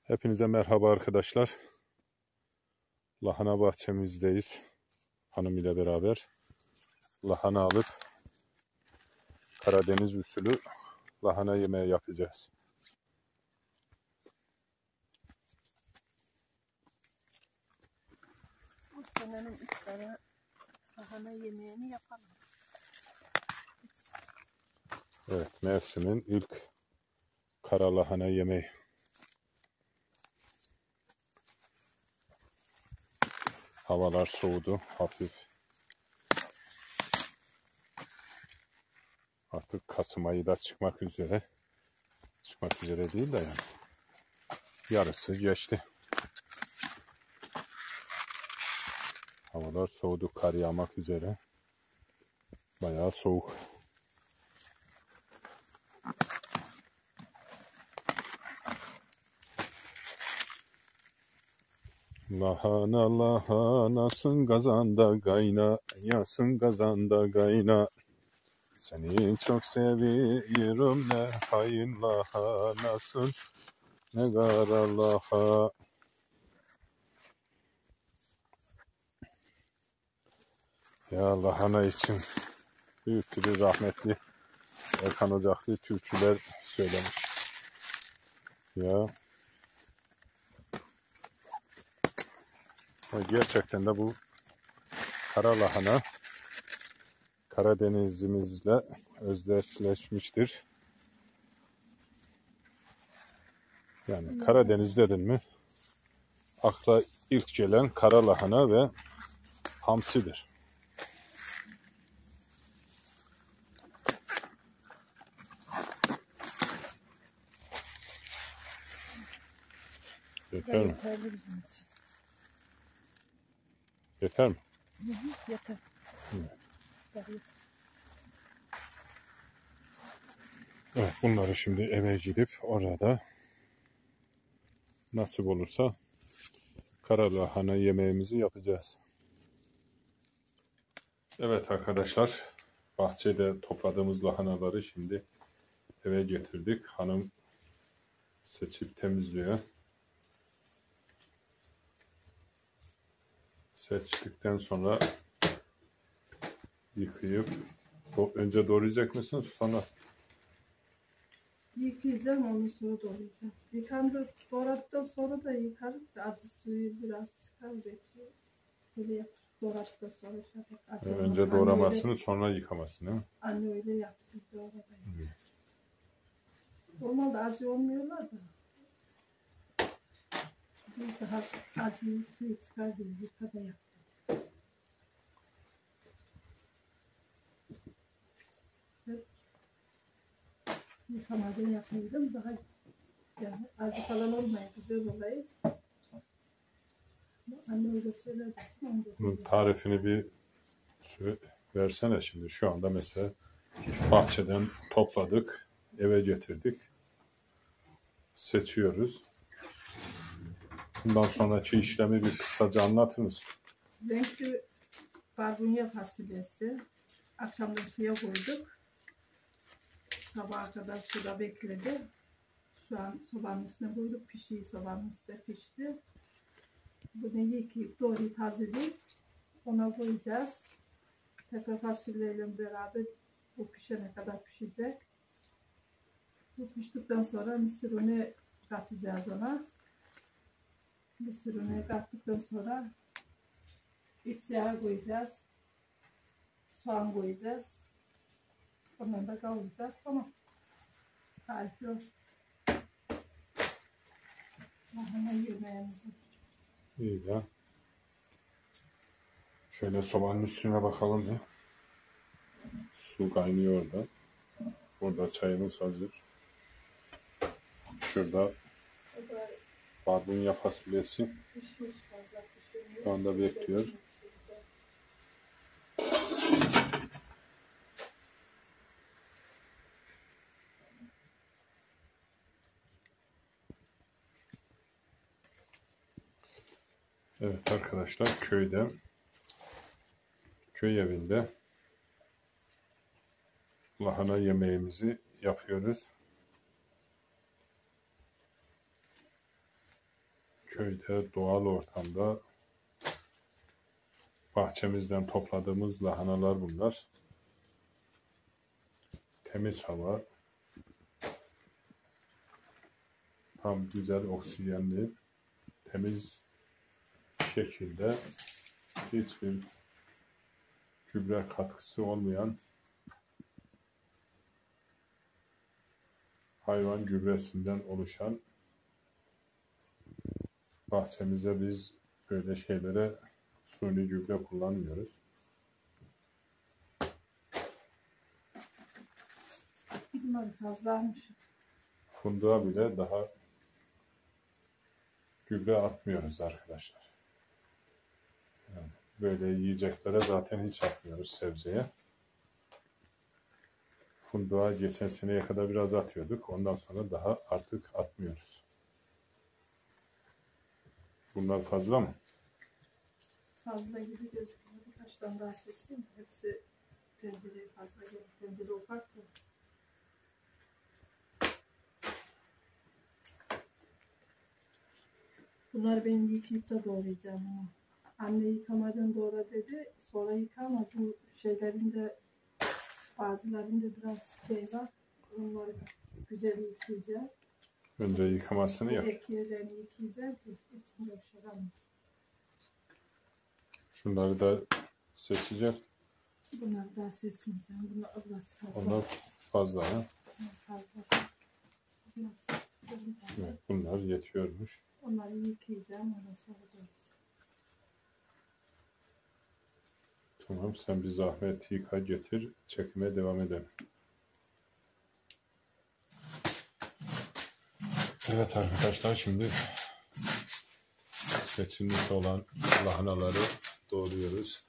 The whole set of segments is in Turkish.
Hepinize merhaba arkadaşlar. Lahana bahçemizdeyiz. Hanım ile beraber lahana alıp Karadeniz usulü lahana yemeği yapacağız. Bu senenin iftarı lahana yemeğini yapalım. Evet, mevsimin ilk kara lahana yemeği. Havalar soğudu hafif. Artık Kasım ayı da çıkmak üzere. Çıkmak üzere değil de yani. Yarısı geçti. Havalar soğudu, kar yağmak üzere. Bayağı soğuk. Lahana lahanasın kazanda kayna, yasın kazanda kayna. Seni çok seviyorum ne hain lahanasın, ne kara laha. Ya lahana için büyük bir rahmetli Erkan Ocaklı türküler söylemiş. Ya gerçekten de bu kara lahana Karadenizimizle özdeşleşmiştir. Yani Karadeniz dedin mi akla ilk gelen kara lahana ve hamsidir. Yeter mi? Yeterli bizim için. Yeter mi? Yeter. Evet, bunları şimdi eve gidip orada nasip olursa kara lahana yemeğimizi yapacağız. Evet arkadaşlar, bahçede topladığımız lahanaları şimdi eve getirdik. Hanım seçip temizliyor. Seçtikten sonra yıkayıp önce doğrayacak mısın sonra? Yıkayacağım, onu sonra doğrayacağım. Doğradıktan sonra da yıkarım. Acı suyu biraz çıkar bekliyor. Böyle yap. Doğradıktan sonra acı olmaz. Önce doğramasını sonra yıkamasını. Değil mi? Anne öyle yaptı. Doğradı. Normalde acı olmuyorlar da. Bir daha acı suyu çıkar diye yıkada yaptım. Yıkamadan yapaydım daha yani acı falan olmayı güzel olayı. Anne öyle söyledi. Bunun tarifini bir versene şimdi. Şu anda mesela bahçeden topladık, eve getirdik. Seçiyoruz. Bundan sonraki işlemi bir kısaca anlatır mısın? Renkli barbunya fasulyesi. Akşamda suya koyduk. Sabaha kadar suda bekledi. Şu an sobanın üstüne koyduk. Pişiyor, sobanın üstüne pişti. Bunu yıkayıp doğrayıp hazırlayıp ona koyacağız. Tekrar fasulyeyle beraber bu pişene kadar pişecek. Bu piştikten sonra mısır unu katacağız ona. Mısır unu kattıktan sonra iç yağı koyacağız. Soğan koyacağız. Ondan da kavuracağız. Tamam. Tarifi o. Lahana yemeğimizi. İyi ya. Şöyle sobanın üstüne bakalım ya. Su kaynıyor orada. Burada çayımız hazır. Şurada barbunya fasulyesi şu anda bekliyor. Evet arkadaşlar, köy evinde lahana yemeğimizi yapıyoruz. köyde doğal ortamda bahçemizden topladığımız lahanalar bunlar. Temiz hava, tam güzel oksijenli, temiz şekilde hiçbir gübre katkısı olmayan hayvan gübresinden oluşan bahçemize biz böyle şeylere suni gübre kullanmıyoruz. Bunlar fazlaymış. Fındığa bile daha gübre atmıyoruz arkadaşlar. Yani böyle yiyeceklere zaten hiç atmıyoruz, sebzeye. Fındığa geçen seneye kadar biraz atıyorduk. Ondan sonra daha artık atmıyoruz. Bunlar fazla mı? Fazla gibi gözüküyor. Birkaç tane daha seçeyim. Hepsi tencereye fazla gelir. Tencere ufak mı? Bunları ben yıkayıp da doğrayacağım ama. Anne yıkamadan doğra dedi. Sonra yıkama. Bu şeylerinde bazılarında biraz şey var. Onları güzel yıkayacağım. Önce yıkamasını yap. Ekmeğlerini yıkayacağım ki içinde bir şey kalmasın. Şunları da seçeceğim. Bunları daha seçmeyeceğim. Bunlar ablası fazla. Onlar fazla ha. Fazla. Biraz. Evet, bunlar yetiyormuş. Onları yıkayacağım. Ondan sonra doğrayacağım. Tamam, sen bir zahmet yıka getir. Çekime devam edelim. Evet arkadaşlar, şimdi seçilmiş olan lahanaları doğruyoruz.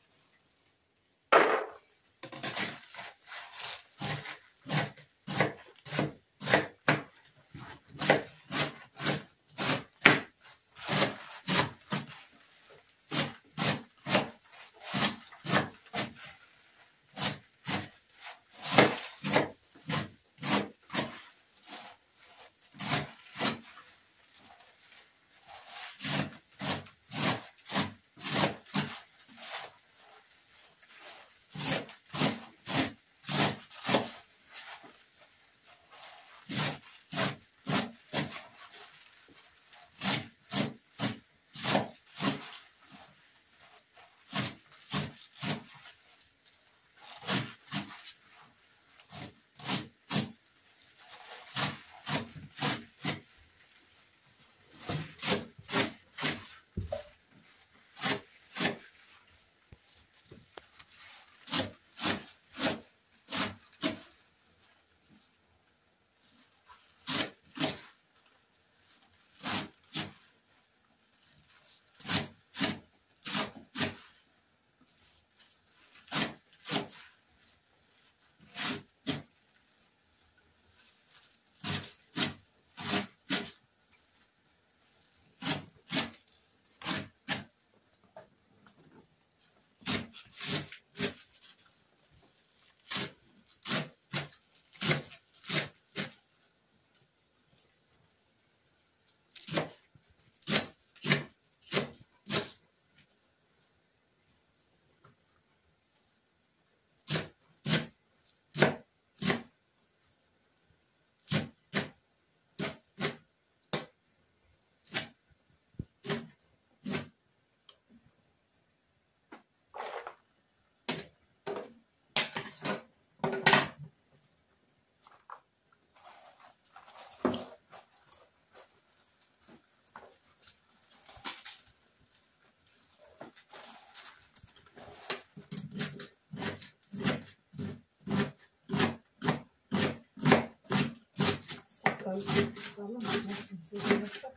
Tamam, nasıl seviyorsa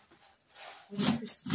onu pişsin.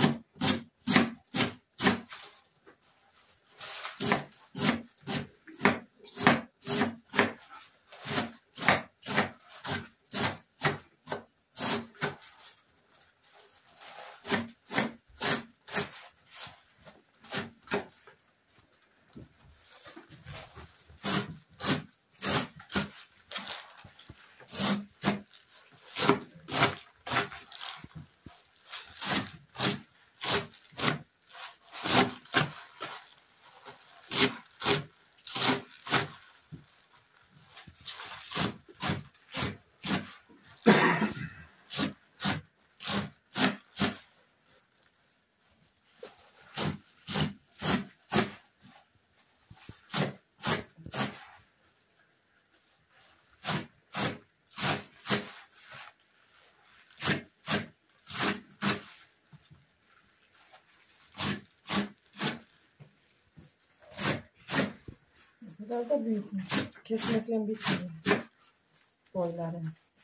Biraz da büyükmüş. Kesmekle bitmiyor boyları.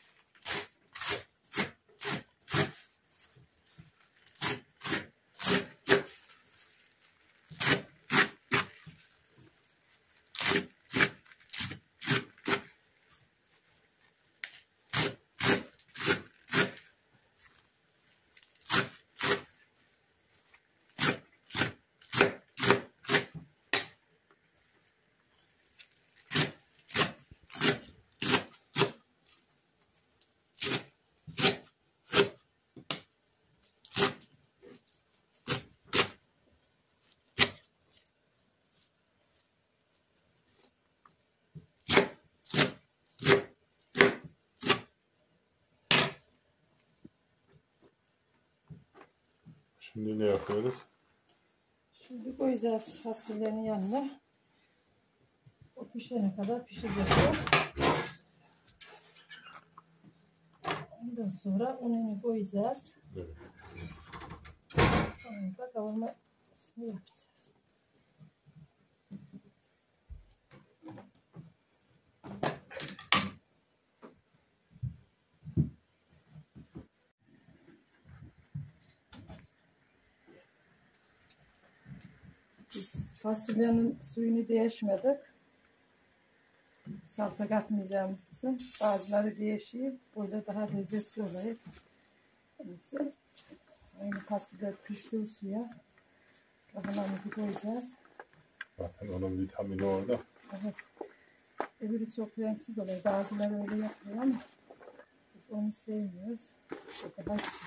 Şimdi ne yapıyoruz? Şimdi koyacağız fasulyenin yanına. O pişene kadar pişecek o. Ondan sonra ununu koyacağız. Evet. Sonra da kavurmasını yapacağız. Biz fasulyenin suyunu değişmedik. Salça katmayacağımız için bazıları değişiyor. Böyle daha lezzetli oluyor. Onun için aynı fasulye piştiği suya lahanamızı koyacağız. Zaten onun vitamini orada. Evet. Öbürü çok renksiz oluyor. Bazıları öyle yapıyor ama biz onu sevmiyoruz. O daha güzel.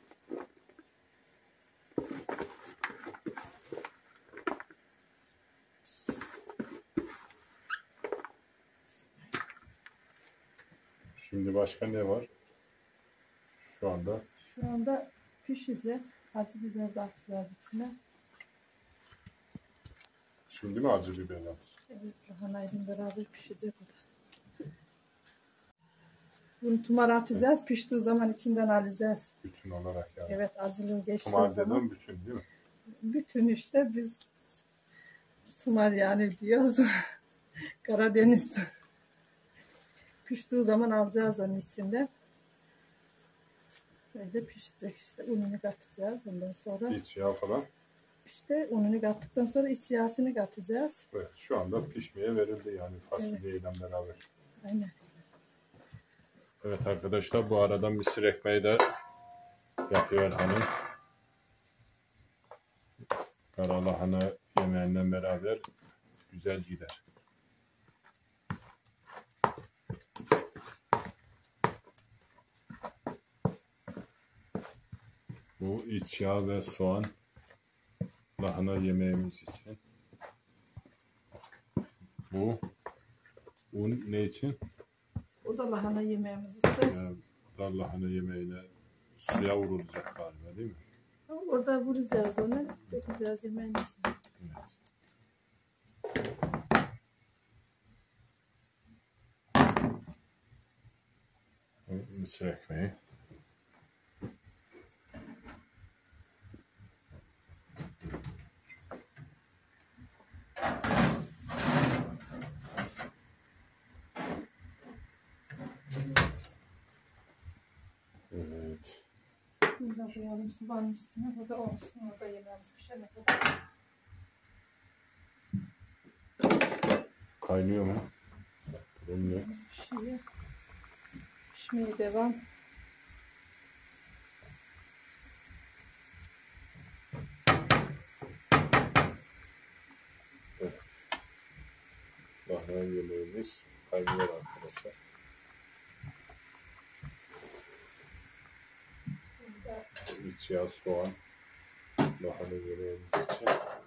Şimdi başka ne var? Şu anda Şu anda pişecek. Acı biber de atacağız içine. şimdi mi acı biber at? Evet, lahanayla beraber pişecek o da. Bunu tumara atacağız. Piştiği zaman içinden alacağız. Bütün olarak yani. Evet, azlığı geçtiği Tumar zaman. dediğin bütün değil mi? Bütün işte biz tumar yani diyoruz. Karadeniz. Piştiği zaman alacağız onun içinde. Böyle pişecek işte. Ununu katacağız. Ondan sonra İç yağ falan. işte ununu kattıktan sonra iç yağını katacağız. Evet, şu anda pişmeye verildi yani fasulyeyle beraber. Aynen. Evet arkadaşlar, bu arada mısır ekmeği de yapıyor hanım. Kara lahana yemeğinden beraber güzel gider. Bu iç yağ ve soğan lahana yemeğimiz için. Bu un ne için? O da lahana yemeğimiz için. Yani, da lahana yemeğine suya vurulacak galiba değil mi? Orada vuracağız onu. Dökeceğiz yemeğin içine. Evet. Bu mısır ekmeği. Evet. Bunu da koyalım sobanın üstüne. Bu da olsun. Orada yemeğimiz pişene kadar. Kaynıyor mu? Durum ne? Yemeğimiz pişiyor. Pişmeye devam. Evet. Lahana yemeğimiz kaynıyor arkadaşlar. İç yağ, soğan, lahana yemeğimiz için.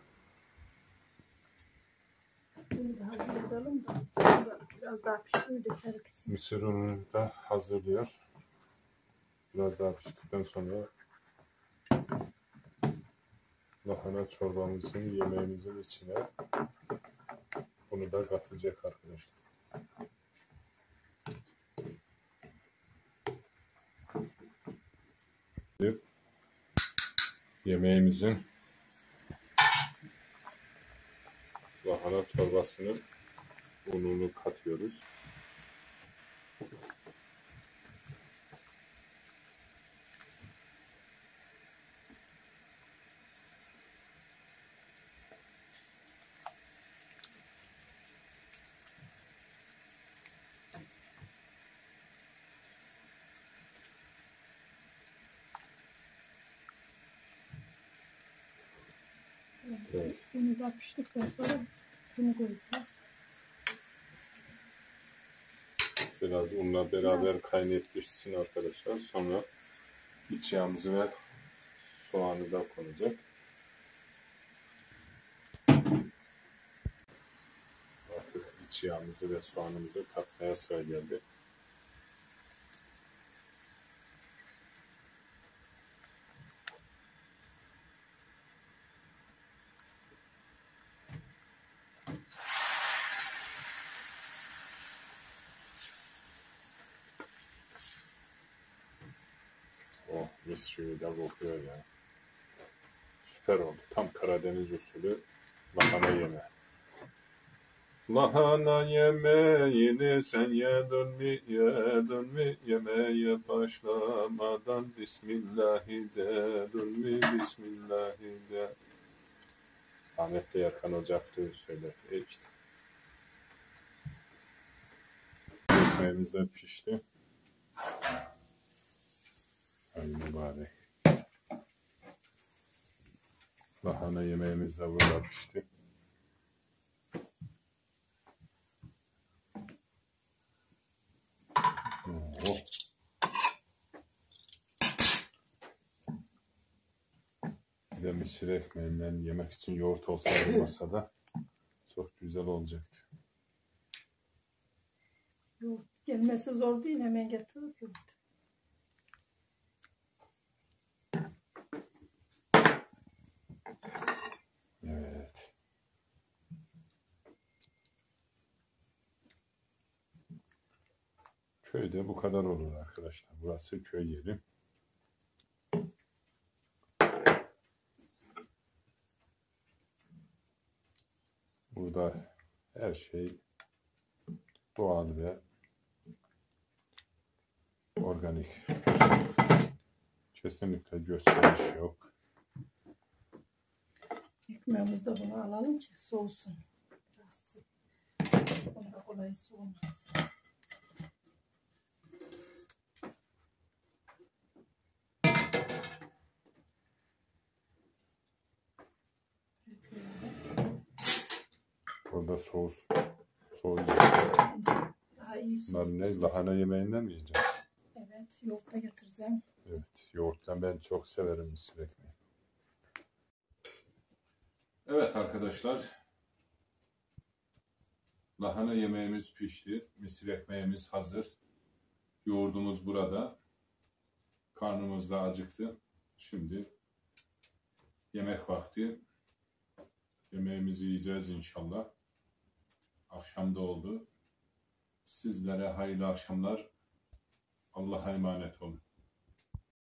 Bunu da hazırlayalım da. Sonra biraz daha pişmeyi dökerek için. Mısır ununu da hazırlıyor. Biraz daha piştikten sonra lahana çorbamızın, yemeğimizin içine bunu da katacak arkadaşlar. Yemeğimizin lahana çorbasının ununu katıyoruz. Evet. Bunu da piştikten sonra bunu koyacağız. Biraz unla beraber kaynayıp pişsin arkadaşlar. Sonra iç yağımızı ve soğanı da konacak. Artık iç yağımızı ve soğanımızı katmaya sıra geldi. Oh, mis gibi de kokuyor ya. Süper oldu. Tam Karadeniz usulü lahana yemeği. Lahana yemeğini sen yedin mi yemeğe başlamadan Bismillahi dedin mi Bismillahi de. Ahmet de Erkan Ocaklı'yı söyledi. İşte. Ekmeğimiz de pişti. Ay mübarek. Lahana yemeğimiz de burada pişti. Oh. Bir de misir ekmeğinden yemek için yoğurt olsaydı masada çok güzel olacaktı. Yoğurt gelmesi zor değil, hemen getirip yoğurt. Evet. Köyde bu kadar olur arkadaşlar. Burası köy yeri. Burada her şey doğal ve organik. Kesinlikle gösteriş yok. Ekmeğimizi de bunu alalım ki soğusun. Biraz. Onda kolay soğumaz. Burada soğuyacak. Daha iyi Bunlar soğur. ne? Lahana yemeğinden mi yiyeceğiz? Evet, yoğurta getireceğim. Evet, yoğurtla ben çok severim misir ekmeği. Evet arkadaşlar, lahana yemeğimiz pişti, misir ekmeğimiz hazır, yoğurdumuz burada, karnımız da acıktı. Şimdi yemek vakti, yemeğimizi yiyeceğiz inşallah. Akşam da oldu. Sizlere hayırlı akşamlar, Allah'a emanet olun.